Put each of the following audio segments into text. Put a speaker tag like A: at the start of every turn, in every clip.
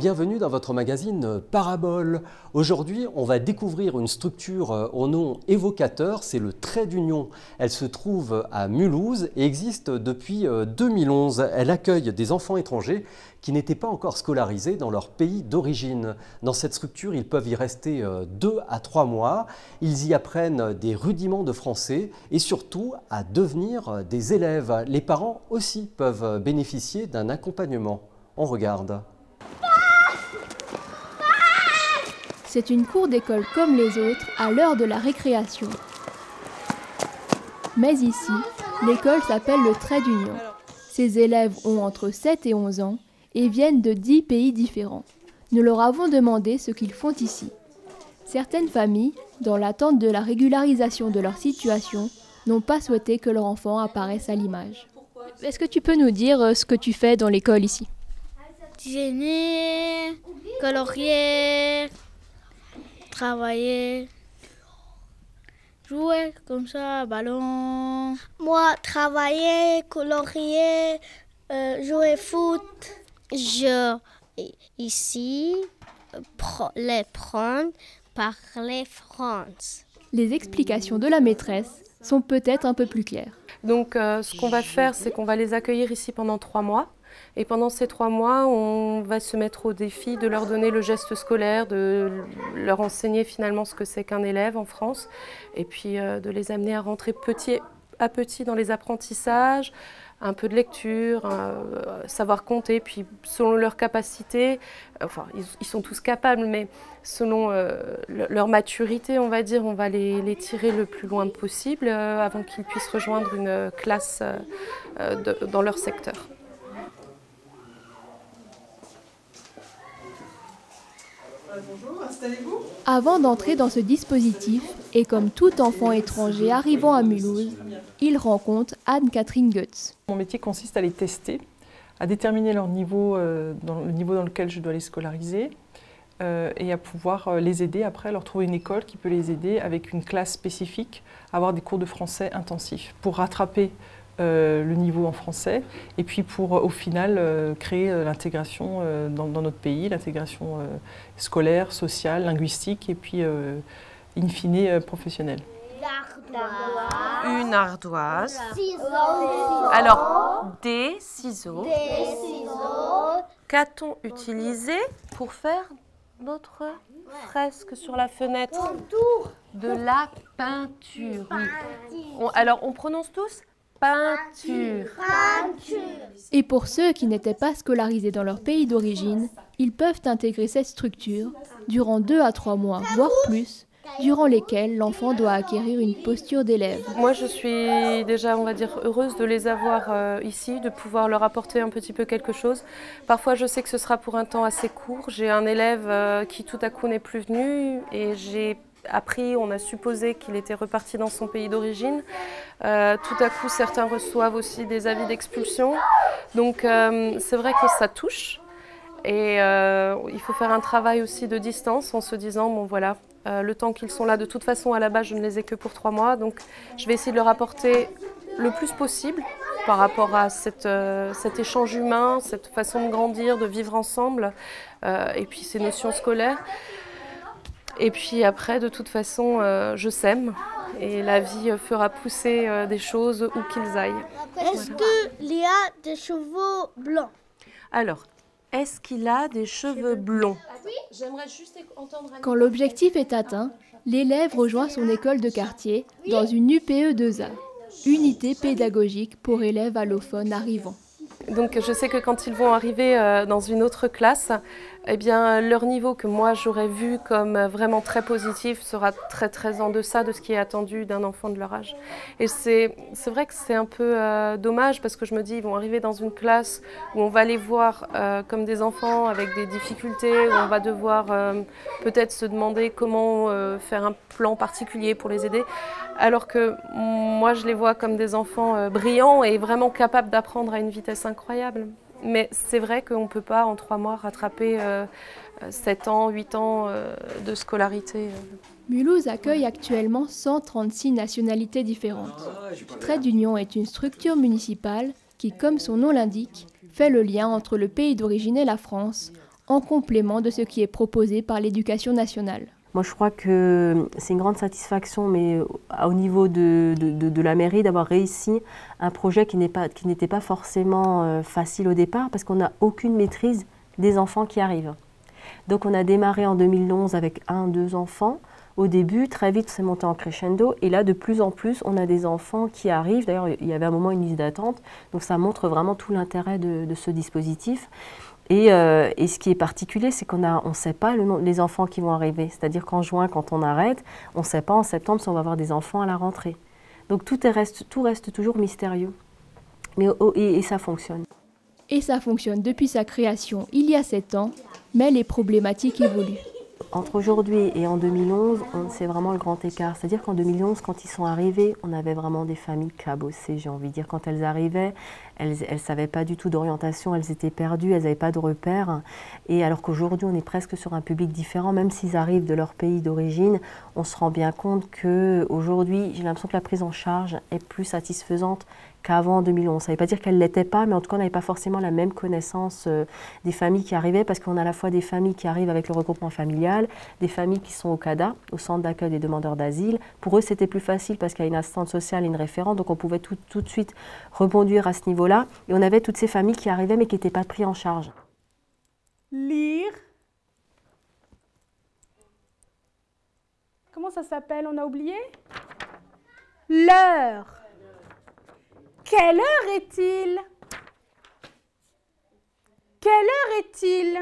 A: bienvenue dans votre magazine Parabole. Aujourd'hui, on va découvrir une structure au nom évocateur, c'est le Trait d'Union. Elle se trouve à Mulhouse et existe depuis 2011. Elle accueille des enfants étrangers qui n'étaient pas encore scolarisés dans leur pays d'origine. Dans cette structure, ils peuvent y rester 2 à 3 mois. Ils y apprennent des rudiments de français et surtout à devenir des élèves. Les parents aussi peuvent bénéficier d'un accompagnement. On regarde.
B: C'est une cour d'école comme les autres à l'heure de la récréation. Mais ici, l'école s'appelle le Trait d'Union. Ses élèves ont entre 7 et 11 ans et viennent de 10 pays différents. Nous leur avons demandé ce qu'ils font ici. Certaines familles, dans l'attente de la régularisation de leur situation, n'ont pas souhaité que leur enfant apparaisse à l'image. Est-ce que tu peux nous dire ce que tu fais dans l'école ici ?
C: Dessiner, colorier, travailler, jouer comme ça, ballon.
D: Moi, travailler, colorier, jouer foot. Ici, les prendre, parler France.
B: Les explications de la maîtresse sont peut-être un peu plus claires.
E: Donc ce qu'on va faire, c'est qu'on va les accueillir ici pendant 3 mois. Et pendant ces 3 mois, on va se mettre au défi de leur donner le geste scolaire, de leur enseigner finalement ce que c'est qu'un élève en France, et puis de les amener à rentrer petit à petit dans les apprentissages, un peu de lecture, savoir compter, puis selon leur capacité, enfin ils sont tous capables, mais selon leur maturité, on va dire, on va les tirer le plus loin possible avant qu'ils puissent rejoindre une classe dans leur secteur.
F: Bonjour, installez-vous.
B: Avant d'entrer dans ce dispositif, et comme tout enfant étranger arrivant à Mulhouse, il rencontre Anne-Catherine Goetz.
F: Mon métier consiste à les tester, à déterminer leur niveau, le niveau dans lequel je dois les scolariser et à pouvoir les aider après, à leur trouver une école qui peut les aider avec une classe spécifique, à avoir des cours de français intensifs pour rattraper le niveau en français et puis pour au final créer l'intégration dans notre pays, l'intégration scolaire, sociale, linguistique et puis in fine professionnelle.
G: Une ardoise. Alors, des ciseaux. Qu'a-t-on utilisé pour faire notre fresque sur la fenêtre? De la peinture. Oui. Alors, on prononce tous peinture.
B: Et pour ceux qui n'étaient pas scolarisés dans leur pays d'origine, ils peuvent intégrer cette structure durant 2 à 3 mois, voire plus, durant lesquels l'enfant doit acquérir une posture d'élève.
E: Moi, je suis déjà, on va dire, heureuse de les avoir ici, de pouvoir leur apporter un petit peu quelque chose. Parfois, je sais que ce sera pour un temps assez court. J'ai un élève qui tout à coup n'est plus venu et j'ai appris, on a supposé qu'il était reparti dans son pays d'origine. Tout à coup, certains reçoivent aussi des avis d'expulsion. Donc, c'est vrai que ça touche. Et il faut faire un travail aussi de distance en se disant, bon voilà, le temps qu'ils sont là, de toute façon, à la base, je ne les ai que pour 3 mois. Donc, je vais essayer de leur apporter le plus possible par rapport à cet échange humain, cette façon de grandir, de vivre ensemble, et puis ces notions scolaires. Et puis après, de toute façon, je sème et la vie fera pousser des choses où qu'ils aillent.
D: Est-ce qu'il y a des cheveux blancs?
G: Alors, est-ce qu'il a des cheveux blonds?
E: J'aimerais juste entendre
B: Quand l'objectif est atteint, l'élève rejoint son école de quartier dans une UPE 2A, unité pédagogique pour élèves allophones arrivants.
E: Donc je sais que quand ils vont arriver dans une autre classe, eh bien, leur niveau que moi j'aurais vu comme vraiment très positif sera très en deçà de ce qui est attendu d'un enfant de leur âge. Et c'est vrai que c'est un peu dommage parce que je me dis ils vont arriver dans une classe où on va les voir comme des enfants avec des difficultés, où on va devoir peut-être se demander comment faire un plan particulier pour les aider, alors que moi je les vois comme des enfants brillants et vraiment capables d'apprendre à une vitesse incroyable. Mais c'est vrai qu'on ne peut pas en 3 mois rattraper 7 ans, 8 ans de scolarité.
B: Mulhouse accueille actuellement 136 nationalités différentes. Trait d'Union est une structure municipale qui, comme son nom l'indique, fait le lien entre le pays d'origine et la France, en complément de ce qui est proposé par l'éducation nationale.
H: Moi, je crois que c'est une grande satisfaction, mais au niveau de la mairie, d'avoir réussi un projet qui n'était pas forcément facile au départ, parce qu'on n'a aucune maîtrise des enfants qui arrivent. Donc, on a démarré en 2011 avec 1-2 enfants. Au début, très vite, c'est monté en crescendo. Et là, de plus en plus, on a des enfants qui arrivent. D'ailleurs, il y avait un moment une liste d'attente. Donc, ça montre vraiment tout l'intérêt de ce dispositif. Et ce qui est particulier, c'est qu'on ne sait pas les enfants qui vont arriver. C'est-à-dire qu'en juin, quand on arrête, on ne sait pas en septembre si on va avoir des enfants à la rentrée. Donc tout reste toujours mystérieux. Et ça fonctionne.
B: Et ça fonctionne depuis sa création il y a 7 ans, mais les problématiques évoluent.
H: Entre aujourd'hui et en 2011, c'est vraiment le grand écart. C'est-à-dire qu'en 2011, quand ils sont arrivés, on avait vraiment des familles cabossées, j'ai envie de dire. Quand elles arrivaient, elles ne savaient pas du tout d'orientation, elles étaient perdues, elles n'avaient pas de repères. Et alors qu'aujourd'hui, on est presque sur un public différent, même s'ils arrivent de leur pays d'origine, on se rend bien compte qu'aujourd'hui, j'ai l'impression que la prise en charge est plus satisfaisante qu'avant en 2011. Ça ne veut pas dire qu'elle ne l'était pas, mais en tout cas, on n'avait pas forcément la même connaissance des familles qui arrivaient, parce qu'on a à la fois des familles qui arrivent avec le regroupement familial, des familles qui sont au CADA, au centre d'accueil des demandeurs d'asile. Pour eux, c'était plus facile parce qu'il y a une assistante sociale et une référente, donc on pouvait tout de suite rebondir à ce niveau-là. Et on avait toutes ces familles qui arrivaient, mais qui n'étaient pas prises en charge.
I: Lire. Comment ça s'appelle? On a oublié? L'heure. Quelle heure est-il? Quelle heure est-il?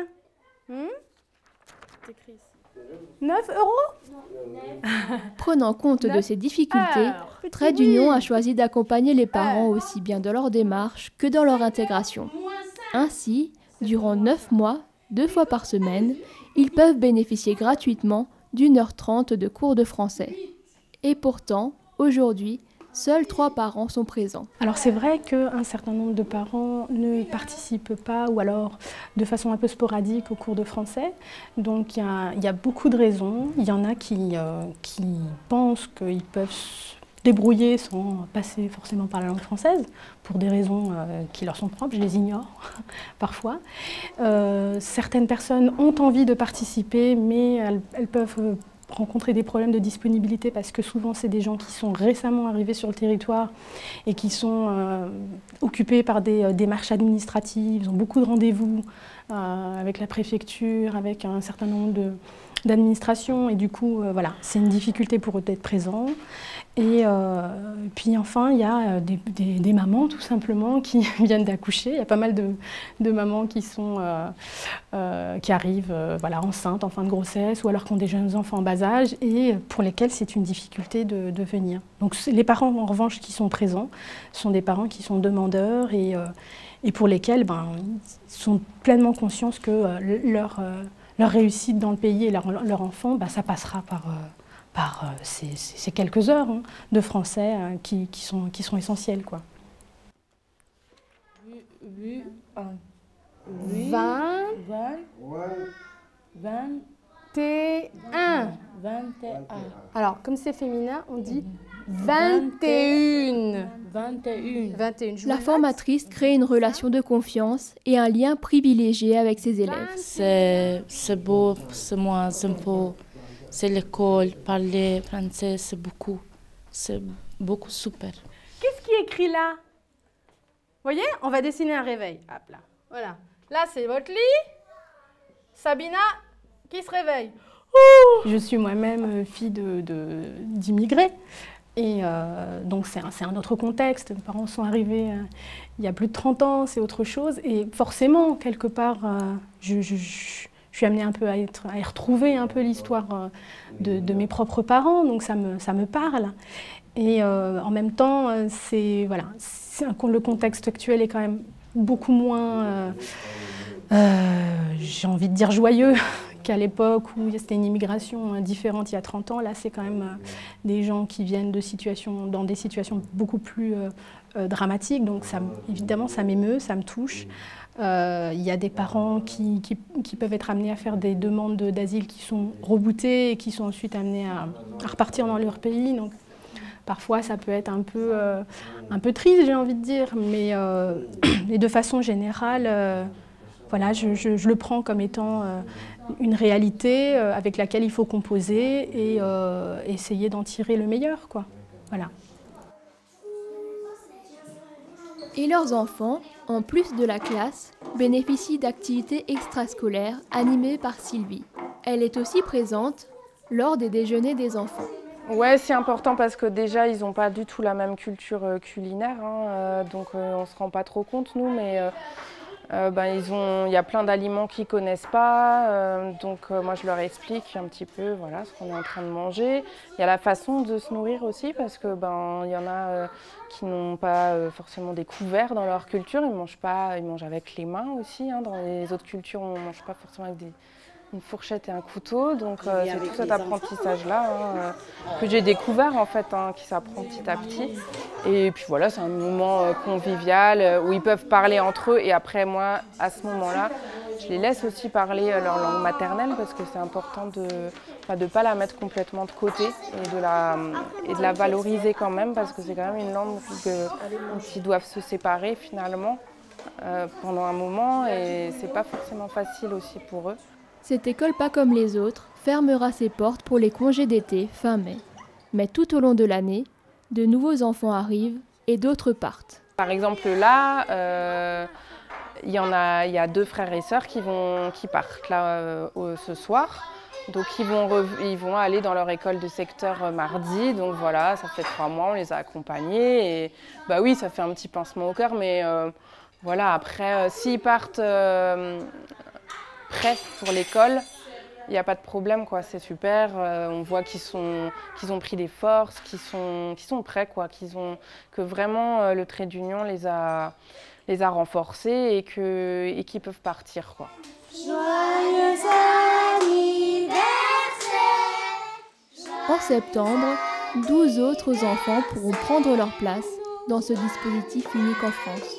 I: 9 €?
B: Prenant compte de ces difficultés, Trait d'Union a choisi d'accompagner les parents aussi bien dans leur démarche que dans leur intégration. Ainsi, durant 9 mois, 2 fois par semaine, ils peuvent bénéficier gratuitement d'1h30 de cours de français. Et pourtant, aujourd'hui, seuls 3 parents sont présents.
I: Alors c'est vrai qu'un certain nombre de parents ne participent pas ou alors de façon un peu sporadique aux cours de français. Donc il y a beaucoup de raisons. Il y en a qui pensent qu'ils peuvent se débrouiller sans passer forcément par la langue française pour des raisons qui leur sont propres, je les ignore parfois. Certaines personnes ont envie de participer, mais elles peuvent rencontrer des problèmes de disponibilité parce que souvent c'est des gens qui sont récemment arrivés sur le territoire et qui sont occupés par des démarches administratives, ils ont beaucoup de rendez-vous avec la préfecture, avec un certain nombre d'administrations et du coup voilà, c'est une difficulté pour eux d'être présents. Et puis enfin, il y a des mamans tout simplement qui viennent d'accoucher. Il y a pas mal de mamans qui arrivent voilà, enceintes en fin de grossesse ou alors qui ont des jeunes enfants en bas âge et pour lesquels c'est une difficulté de venir. Donc les parents en revanche qui sont présents sont des parents qui sont demandeurs et pour lesquels ils sont pleinement conscients que leur réussite dans le pays et leur enfant, ça passera par ces quelques heures de français qui sont essentielles, quoi. 21. Alors, comme c'est féminin, on dit 21.
B: La formatrice crée une relation de confiance et un lien privilégié avec ses élèves.
J: C'est beau, c'est moins sympa. C'est l'école, parler français, c'est beaucoup super.
I: Qu'est-ce qui est écrit là? Vous voyez, on va dessiner un réveil. Hop là, voilà. Là, c'est votre lit. Sabina qui se réveille. Je suis moi-même fille d'immigrés. Et donc, c'est un autre contexte. Mes parents sont arrivés il y a plus de 30 ans, c'est autre chose. Et forcément, quelque part, je suis amenée un peu à y retrouver un peu l'histoire de mes propres parents, donc ça me parle. Et en même temps, le contexte actuel est quand même beaucoup moins, j'ai envie de dire joyeux qu'à l'époque où c'était une immigration différente il y a 30 ans. Là, c'est quand même des gens qui viennent dans des situations beaucoup plus dramatiques. Donc évidemment, ça m'émeut, ça me touche. Il y a des parents qui peuvent être amenés à faire des demandes d'asile qui sont rebootées et qui sont ensuite amenés à repartir dans leur pays. Donc, parfois, ça peut être un peu triste, j'ai envie de dire. Mais de façon générale, Voilà, je le prends comme étant une réalité avec laquelle il faut composer et essayer d'en tirer le meilleur, quoi. Voilà.
B: Et leurs enfants, en plus de la classe, bénéficient d'activités extrascolaires animées par Sylvie. Elle est aussi présente lors des déjeuners des enfants.
E: Ouais, c'est important parce que déjà, ils n'ont pas du tout la même culture culinaire, hein, donc on ne se rend pas trop compte, nous, mais il y a plein d'aliments qu'ils ne connaissent pas, donc moi je leur explique un petit peu voilà, ce qu'on est en train de manger. Il y a la façon de se nourrir aussi parce que y en a qui n'ont pas forcément des couverts dans leur culture, ils mangent avec les mains aussi, hein. Dans les autres cultures on ne mange pas forcément avec une fourchette et un couteau, donc c'est tout cet apprentissage-là que j'ai découvert en fait, qui s'apprend petit à petit. Et puis voilà, c'est un moment convivial où ils peuvent parler entre eux et après moi, à ce moment-là, je les laisse aussi parler leur langue maternelle parce que c'est important de ne pas la mettre complètement de côté et de la valoriser quand même parce que c'est quand même une langue dont ils doivent se séparer finalement pendant un moment et c'est pas forcément facile aussi pour eux.
B: Cette école, pas comme les autres, fermera ses portes pour les congés d'été fin mai. Mais tout au long de l'année, de nouveaux enfants arrivent et d'autres partent.
E: Par exemple là, il y a 2 frères et sœurs qui partent là ce soir. Donc ils vont aller dans leur école de secteur mardi. Donc voilà, ça fait 3 mois, on les a accompagnés. Et bah oui, ça fait un petit pincement au cœur, mais voilà, après, s'ils partent prêts pour l'école, il n'y a pas de problème, quoi. C'est super. On voit qu'ils ont pris des forces, qu'ils sont prêts, quoi. Que vraiment le trait d'union les a renforcés et qu'ils peuvent partir, quoi.
D: Joyeux anniversaire.
B: En septembre, 12 autres enfants pourront prendre leur place dans ce dispositif unique en France.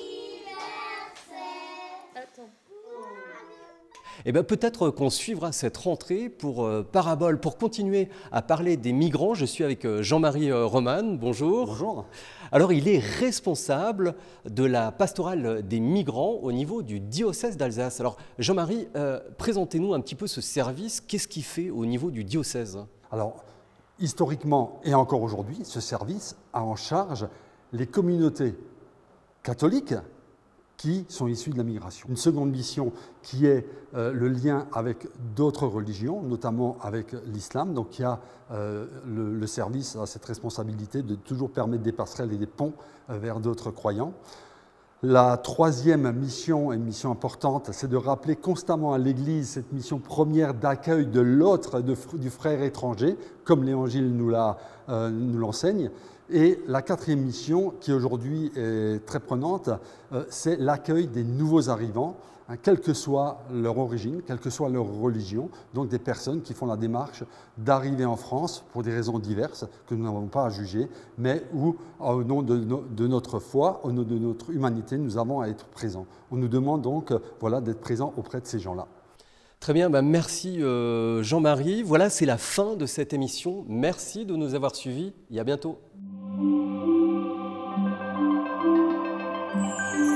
A: Eh bien, peut-être qu'on suivra cette rentrée pour Parabole. Pour continuer à parler des migrants, je suis avec Jean-Marie Roman. Bonjour.
K: Bonjour.
A: Alors, il est responsable de la pastorale des migrants au niveau du diocèse d'Alsace. Alors, Jean-Marie, présentez-nous un petit peu ce service. Qu'est-ce qu'il fait au niveau du diocèse?
K: Alors, historiquement et encore aujourd'hui, ce service a en charge les communautés catholiques qui sont issus de la migration. Une seconde mission qui est le lien avec d'autres religions, notamment avec l'islam. Donc il y a le service a cette responsabilité de toujours permettre des passerelles et des ponts vers d'autres croyants. La troisième mission, et une mission importante, c'est de rappeler constamment à l'Église cette mission première d'accueil de l'autre, du frère étranger, comme l'Évangile nous l'enseigne. Et la quatrième mission, qui aujourd'hui est très prenante, c'est l'accueil des nouveaux arrivants, quelle que soit leur origine, quelle que soit leur religion, donc des personnes qui font la démarche d'arriver en France pour des raisons diverses que nous n'avons pas à juger, mais où, au nom de notre foi, au nom de notre humanité, nous avons à être présents. On nous demande donc d'être présents auprès de ces gens-là.
A: Très bien, merci Jean-Marie. Voilà, c'est la fin de cette émission. Merci de nous avoir suivis et à bientôt.